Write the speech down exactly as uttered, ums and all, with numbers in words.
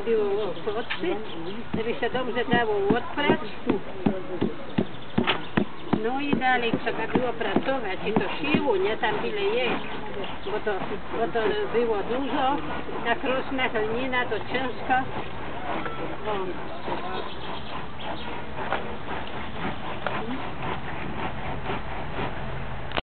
było otworzy, żeby się dobrze dało odprać. No i dalej trzeba było pracować i to siłą, nie tam byle jeść, bo to, bo to było dużo, ta krosna chlnina to ciężko. O.